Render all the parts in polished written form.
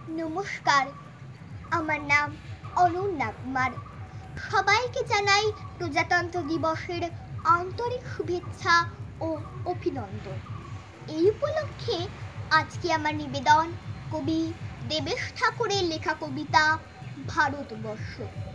নমস্কার, আমার নাম অনন্যা কুমার। সবাইকে জানাই প্রজাতন্ত্র দিবসের আন্তরিক শুভেচ্ছা ও অভিনন্দন। এই উপলক্ষে আজকে আমার নিবেদন কবি দেবেশ ঠাকুরের লেখা কবিতা ভারতবর্ষ।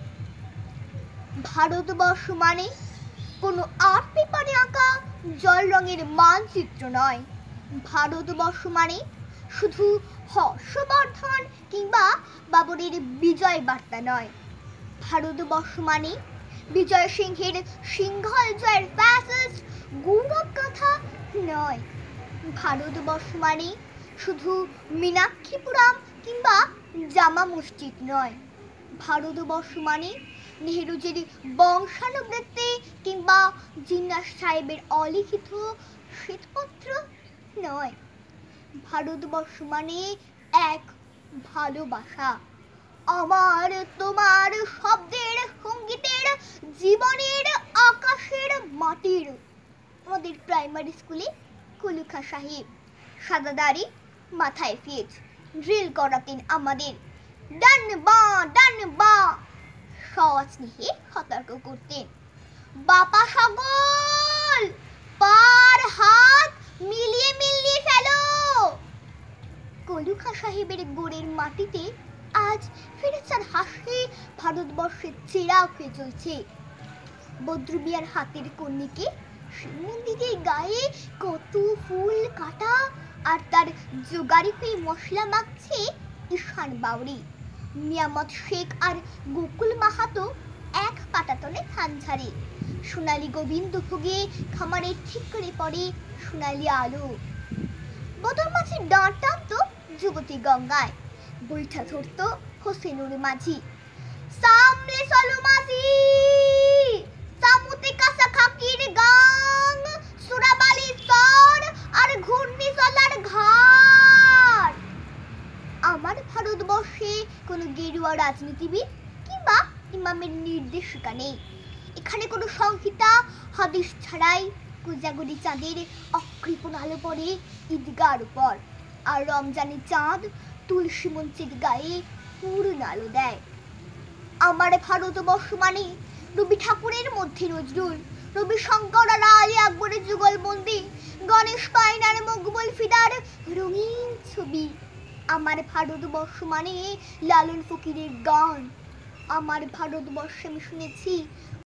ভারতবর্ষ মানে কোনো আর্ট পেপারে আঁকা জল রঙের মানচিত্র নয়। ভারতবর্ষ মানে শুধু হর্ষবর্ধন কিংবা বাবরের বিজয় বার্তা নয়। ভারতবর্ষ মানে বিজয় সিংহের সিংহল জয়ের ফ্যাসিস্ট গৌরব গাথা নয়। ভারতবর্ষ মানে শুধু মীনাক্ষীপুরম কিংবা জামা মসজিদ নয়। ভারতবর্ষ মানে নেহরুজির বংশানুবৃত্তি কিংবা জিন্নাস সাহেবের অলিখিত শ্বেতপত্র নয়। ভারতবর্ষ মানে এক ভালোবাসা, আমার তোমার শব্দের, সঙ্গীতের, জীবনের, আকাশের, মাটির। আমাদের প্রাইমারি স্কুলে কুলুখা সাহেব সাদা দাড়ি, মাথায় ফেজ, ড্রিল করাতেন আমাদের। ডান বা সস্নেহে সতর্ক করতেন। বাপা সকল পার হাত মিলিয়ে মিলিয়ে ফেলো। কলুখা সাহেবের গোড়ের মাটিতে আজ ফিরেছার হাসি ভারতবর্ষের চেরাগ হয়ে চলছে। বদ্রবিয়ার হাতের কন্যিকে মন্দিরের গায়ে কত ফুল কাটা, আর তার জোগাড়ি হয়ে মশলা মাখছে ঈশান বাউরি। মিয়ামত শেখ আর গোকুল মাহাতো এক পাটাতনে ধান ঝাড়ে। সোনালী গোবিন্দ ভোগে খামারে ঠিক করে পড়ে সোনালী আলো। বদর মাঝি ডাঁট টানতো যুবতী গঙ্গায়, বৈঠা ধরতো হোসেনুর মাঝি। সামলে চলো মাঝি, সামুতে কাঁচা খাকির গাং, সুরাবালি চর আর ঘূর্ণি চলার ঘাট। আমার ভারতবর্ষে কোনো গেরুয়া রাজনীতিবিদ কিংবা ইমামের নির্দেশিকা নেই। এখানে কোনো সংহিতা হাদিস ছাড়াই কোজাগরি চাঁদের অকৃপণ আলো পড়ে ঈদগার উপর, আর রমজানের চাঁদ তুলসী মঞ্চের গায়ে পূর্ণ আলো দেয়। আমার ভারতবর্ষ মানে রবি ঠাকুরের মধ্যে নজরুল, রবি শঙ্কর আর আলী আকবরের যুগলবন্দি, গণেশ পাইনার মকবুল ফিদার রঙিন ছবি। আমার ভারতবর্ষ মানে লালন ফকিরের গান। আমার ভারতবর্ষে আমি শুনেছি